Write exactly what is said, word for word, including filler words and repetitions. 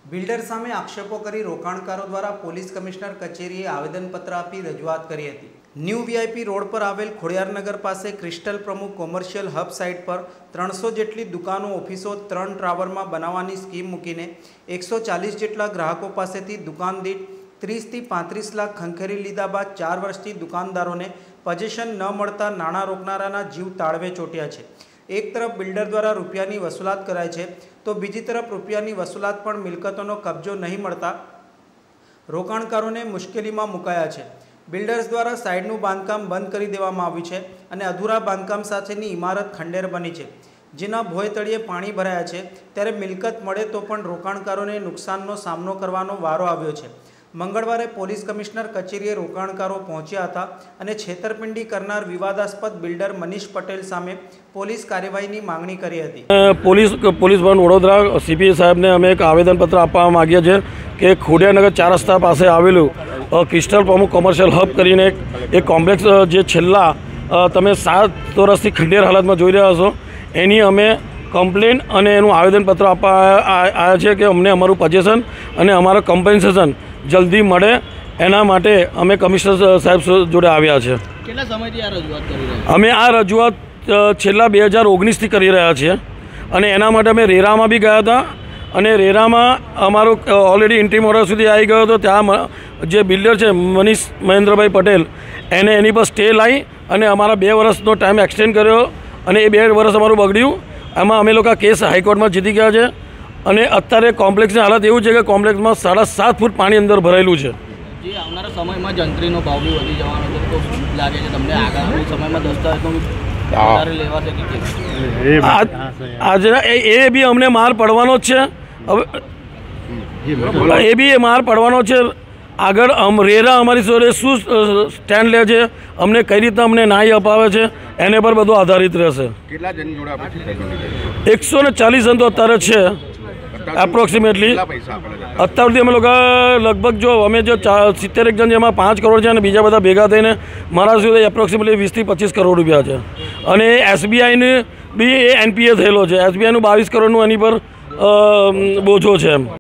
Builder સામે આક્ષેપો કરી રોકાણકારો દ્વારા પોલીસ કમિશનર કચેરીએ આવેદનપત્ર આપી રજૂઆત કરી હતી। ન્યૂ વીઆઈપી રોડ પર આવેલ ખોડિયારનગર પાસે ક્રિસ્ટલ પ્રમુખ કોમર્શિયલ હબ સાઇટ પર ત્રણસો જેટલી દુકાનો ઓફિસો ત્રણ ટાવરમાં બનાવવાની સ્કીમ મૂકીને એકસો ચાલીસ જેટલા ગ્રાહકો પાસેથી દુકાન દીઠ ત્રીસથી પાંત્રીસ લાખ ખંખેરી લીધા બાદ ચાર વર્ષથી દુકાનદારોને પોઝેશન ન મળતા નાણાં રોકનારાના જીવ તાળવે ચોટ્યા છે। एक तरफ बिल्डर द्वारा रुपयानी वसूलात कराय छे तो बीजी तरफ रुपयानी वसूलात पण मिलकतों कब्जो नहीं मळता रोकाणकारोने मुश्केलीमां मुकाया छे। बिल्डर्स द्वारा साइडनु बांधकाम बंद करी देवामां आव्युं छे अने अधूरा बांधकाम साथेनी इमारत खंडेर बनी छे, जेना भोय तळिये पाणी भराया छे त्यारे मिलकत मळे तो पण रोकाणकारोने नुकसाननो सामनो करवानो वारो आव्यो छे। मंगळवारे पोलीस कमिश्नर कचेरीए रोकाणकारो पहोंच्या हता अने छेतरपिंडी करनार विवादास्पद बिल्डर मनीष पटेल सामे पोलीस कार्यवाहीनी मांगणी करी हती। पोलीस पोलीस भवन वडोदरा सीपी साहेब ने अमे एक आवेदनपत्र आपवा मांगीए छे के खोडियारनगर चार रस्ता पासे आवेलुं क्रिस्टल प्रमुख कॉमर्शियल हब करीने एक एक कॉम्प्लेक्स जे छेल्ला तमे सात वर्षथी खंडेर हालतमां जोई रह्या छो एनी अमे कम्प्लेन अने एनुं आवेदनपत्र आपवा आव्या छे के अमने अमारुं पोझेशन अने अमारा कम्पेन्सेशन जल्दी मळे एना माटे अमे कमिश्नर साहेब जोड़े आव्या छे। केटला समयथी आ रजूआत करी रह्या छे? अमे आ रजूआत छेल्ला बे हज़ार ओगनीस थी करी रह्या छीए अने एना माटे अमे रेरामां बी गया हता अने रेरामां अमारो ऑलरेडी इंट्रीम ऑर्डर सुधी आई गयो हतो। त्यां जे बिल्डर छे मनीष महेन्द्रभाई पटेल एने एनी पर स्टे लाई अने अमारा बे वर्षनो टाइम एक्सटेन्ड कर्यो अने ए बे वर्ष अमारुं बगड्युं। एमां अमे लोका केस हाईकोर्ट में जीती गया है અને અત્યારે કોમ્પ્લેક્સની હાલત એવું છે કે કોમ્પ્લેક્સમાં સાડા સાત ફૂટ પાણી અંદર ભરાયેલું છે। જે આવનારા સમયમાં જંત્રીનો ભાવ બી વધી જવાનો છે તો લાગે છે તમને આગામી સમયમાં દસ્તાવેજનો વધારે લેવાશે કે આજે એ બી અમને માર પડવાનો જ છે। હવે એ બી માર પડવાનો છે। આગળ અમ રેરા અમારી જોડે શું સ્ટેન્ડ લે છે, અમને કઈ રીતના અમને ન્યાય અપાવે છે એને પર બધું આધારિત રહેશે। કેટલા જણ જોડે આપણે એકસો ને ચાલીસ જણ તો અત્યારે છે એપ્રોક્સિમેટલી। અત્યારથી અમે લોકો લગભગ જો અમે જો સિત્તેર એક જણ જેમાં પાંચ કરોડ છે અને બીજા બધા ભેગા થઈને મારા સુધી એપ્રોક્સિમેટલી વીસથી પચીસ કરોડ રૂપિયા છે અને એસબીઆઈને બી એ એનપીએ થયેલો છે। એસબીઆઈનું બાવીસ કરોડનું એની પર બોજો છે એમ।